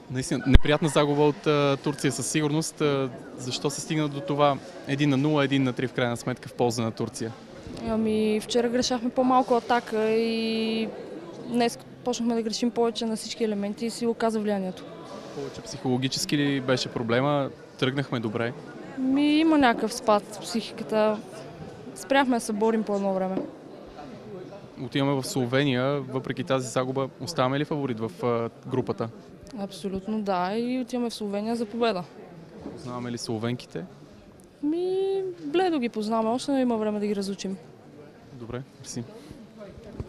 Наистина, неприятна загуба от Турция със сигурност. Защо се стигна до това 1-0, 1-3 в крайна сметка в полза на Турция? Ами вчера грешахме по-малко атака и днес почнахме да грешим повече на всички елементи и си оказа влиянието. Повече психологически ли беше проблема? Тръгнахме добре. Има някакъв спад в психиката. Спряхме да се борим по едно време. Отиваме в Словения, въпреки тази загуба, оставаме ли фаворит в групата? Абсолютно да, и отиваме в Словения за победа. Познаваме ли словенките? Бледо ги познаваме, още не има време да ги разучим. Добре, мерси.